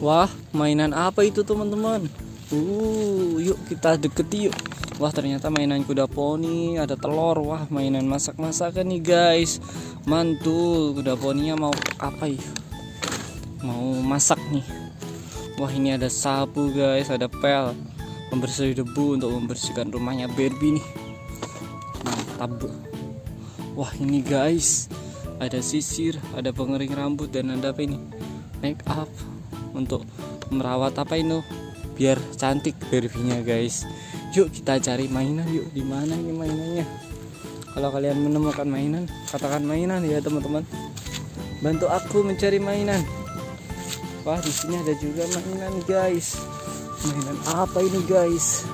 Wah, mainan apa itu teman-teman? Yuk kita deketi yuk. Wah, ternyata mainan kuda poni, ada telur. Wah, mainan masak-masakan nih guys. Mantul, kuda poninya mau apa ya? Mau masak nih. Wah, ini ada sapu guys, ada pel pembersih debu untuk membersihkan rumahnya Barbie nih. Mantap. Wah, ini guys, ada sisir, ada pengering rambut, dan ada apa ini? Make up untuk merawat apa ini? Biar cantik Barbie-nya guys. Yuk kita cari mainan yuk. Di mana ini mainannya? Kalau kalian menemukan mainan, katakan mainan ya teman-teman. Bantu aku mencari mainan. Wah, di sini ada juga mainan guys. Mainan apa ini guys?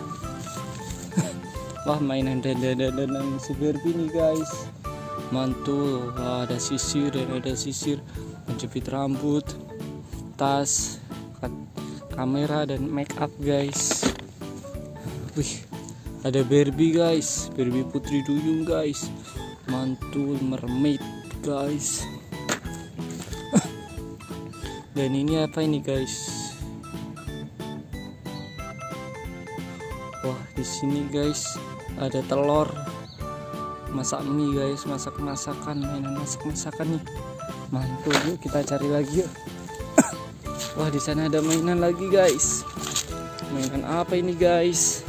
Wah, mainan dandan si Barbie nih guys. Mantul. Wah, ada sisir dan ada sisir, menjepit rambut, tas, kamera, dan make up guys. Wih, ada Barbie guys, Barbie Putri Duyung guys. Mantul, mermaid guys. Dan ini apa ini guys? Wah, di sini guys ada telur, masak mie guys, masak-masakan, mainan masak-masakan nih. Mantul, yuk kita cari lagi yuk. Wah, di sana ada mainan lagi guys. Mainan apa ini guys?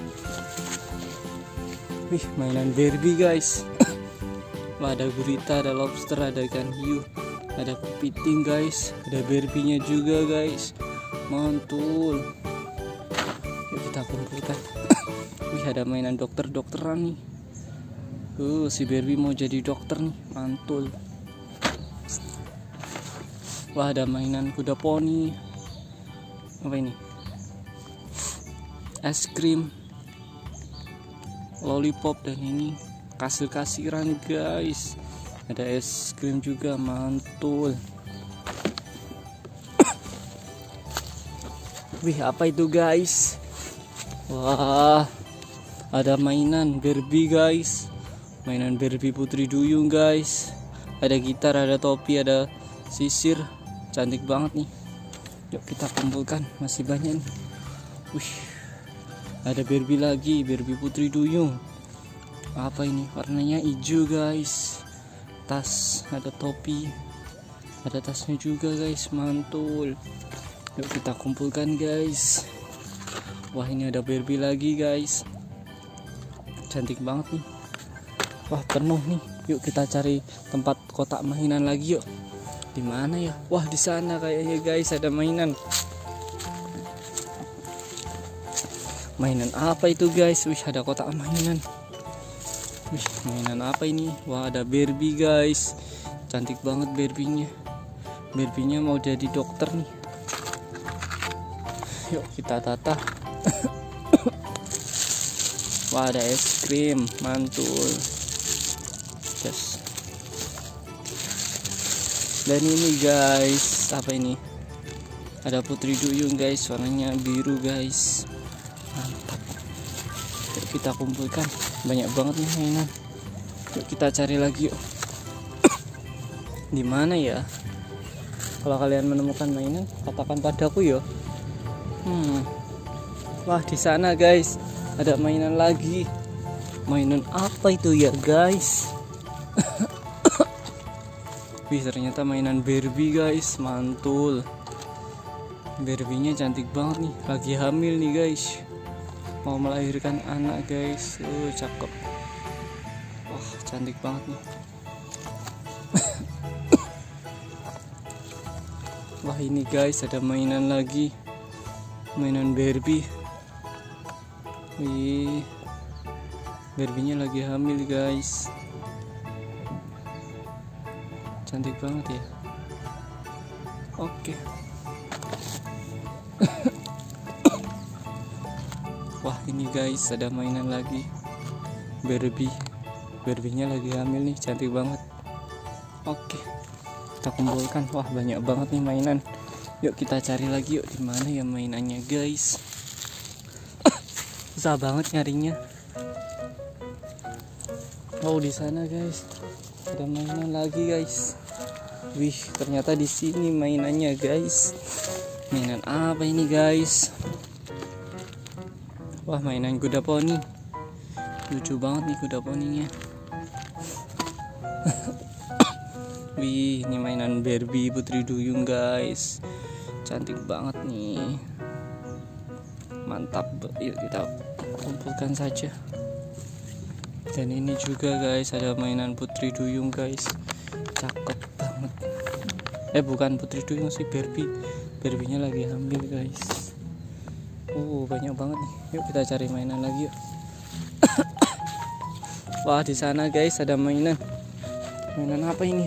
Wih, mainan Barbie guys. Wah, ada gurita, ada lobster, ada ikan hiu, ada kepiting guys, ada Barbie-nya juga guys. Mantul. Yuk kita kumpulkan. Wih, ada mainan dokter-dokteran nih. Si Barbie mau jadi dokter nih. Mantul. Wah, ada mainan kuda poni. Apa ini? Es krim, lollipop, dan ini kasir-kasiran guys. Ada es krim juga. Mantul. Wih, apa itu guys? Wah, ada mainan Barbie guys. Mainan Barbie Putri Duyung guys. Ada gitar, ada topi, ada sisir. Cantik banget nih. Yuk kita kumpulkan, masih banyak nih. Wih, ada Barbie lagi, Barbie Putri Duyung. Apa ini? Warnanya hijau guys. Tas, ada topi, ada tasnya juga guys. Mantul. Yuk kita kumpulkan guys. Wah, ini ada Barbie lagi guys. Cantik banget nih. Wah, penuh nih. Yuk kita cari tempat kotak mainan lagi yuk. Di mana ya? Wah, di sana kayaknya guys ada mainan. Mainan apa itu guys? Wih, ada kotak mainan. Wih, mainan apa ini? Wah, ada Barbie guys. Cantik banget Barbie-nya. Barbie-nya mau jadi dokter nih. Yuk kita tata. Wah, ada es krim. Mantul. Yes. Dan ini guys, apa ini? Ada Putri Duyung guys, warnanya biru guys. Mantap. Yuk kita kumpulkan, banyak banget nih mainan. Yuk kita cari lagi yuk. Di mana ya? Kalau kalian menemukan mainan, katakan padaku ya. Wah, di sana guys, ada mainan lagi. Mainan apa itu ya guys? Wih, ternyata mainan Barbie guys. Mantul. Barbie-nya cantik banget nih. Lagi hamil nih guys. Mau melahirkan anak guys. Cakep. Wah, cantik banget nih. Wah, ini guys ada mainan lagi. Mainan Barbie. Wih, Barbie-nya lagi hamil guys. Cantik banget ya. Oke. Wah, ini guys ada mainan lagi. Barbie-nya lagi hamil nih, cantik banget. Oke. Kita kumpulkan. Wah, banyak banget nih mainan. Yuk kita cari lagi yuk. Di mana ya mainannya guys? Susah banget nyarinya. Oh, di sana guys. Ada mainan lagi guys. Wih, ternyata di sini mainannya guys. Mainan apa ini guys? Wah, mainan kuda poni. Lucu banget nih kuda poninya. Wih, ini mainan Barbie Putri Duyung guys. Cantik banget nih. Mantap. Yuk kita kumpulkan saja. Dan ini juga guys, ada mainan Putri Duyung guys. Cakep banget. Bukan Putri Duyung sih, Barbie. Barbie-nya lagi hamil guys. Banyak banget nih. Yuk kita cari mainan lagi yuk. Wah, di sana guys ada mainan. Mainan apa ini?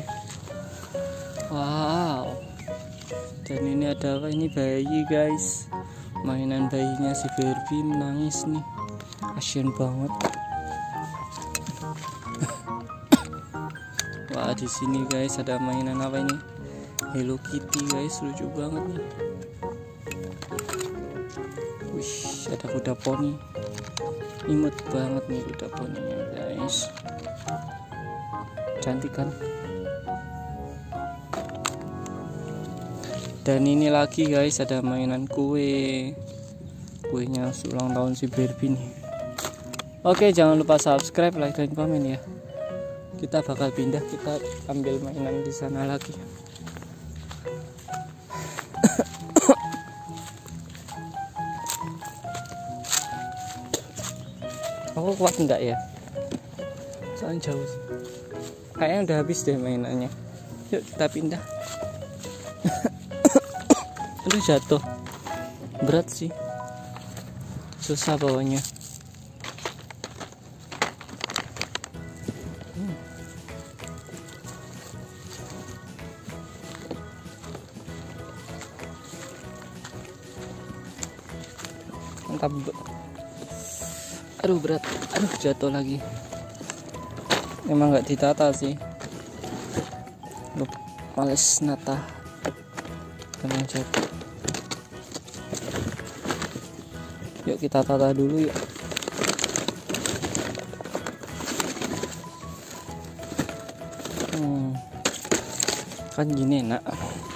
Wow. Dan ini ada apa? Ini bayi guys. Mainan bayinya si Barbie menangis nih. Kasian banget. Wah, di sini guys ada mainan apa ini? Hello Kitty guys, lucu banget nih. Wih, ada kuda poni. Imut banget nih kuda poninya guys. Cantik kan? Dan ini lagi guys, ada mainan kue. Kuenya ulang tahun si Barbie nih. Oke, jangan lupa subscribe, like, dan komen ya. Kita bakal pindah, kita ambil mainan di sana lagi. Aku kuat enggak ya? Soalnya jauh sih. Kayaknya udah habis deh mainannya. Yuk kita pindah. Aduh, jatuh. Berat sih. Susah bawanya. Mantap. Aduh, berat. Aduh, jatuh lagi. Emang nggak ditata sih. Males nata. Karena jatuh. Yuk kita tata dulu yuk. Kan gini enak.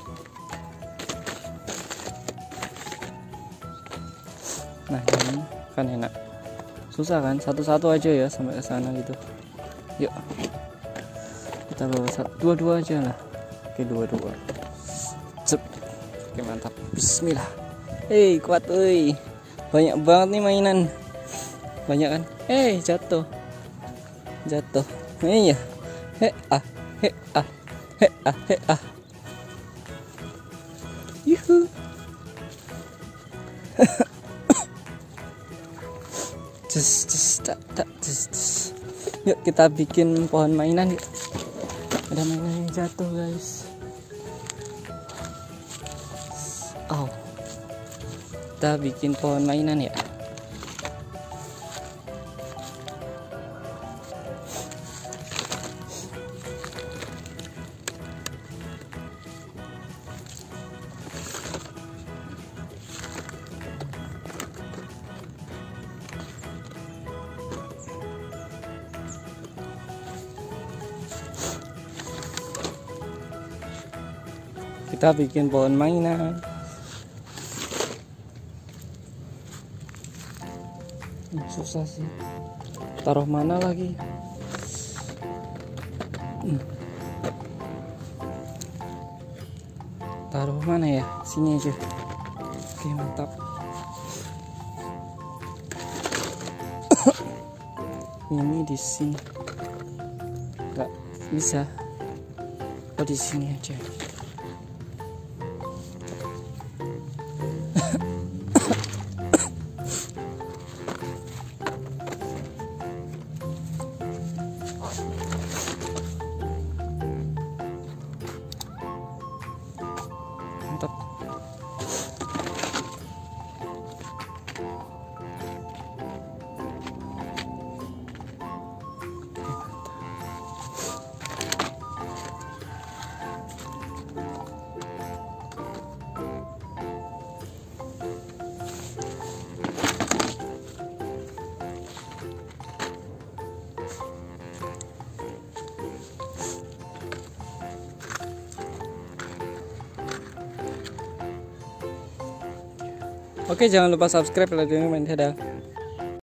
Nah, ini kan enak. Susah kan? Satu-satu aja ya sampai ke sana gitu. Yuk. Kita bawa dua-dua aja lah. Oke, dua-dua. Cep. Oke, mantap. Bismillah. Kuat euy. Banyak banget nih mainan. Banyak kan? Jatuh. Jatuh. Iya. Yuhu. Yuk kita bikin pohon mainan yuk. Ada mainan yang jatuh guys. Kita bikin pohon mainan ya. Kita bikin pohon mainan. Susah sih. Taruh mana lagi? Taruh mana ya? Sini aja. Oke, mantap. Ini di sini. Nggak bisa. Oh, di sini aja. Mantap. Oke, jangan lupa subscribe, like, dan komen. Dadah.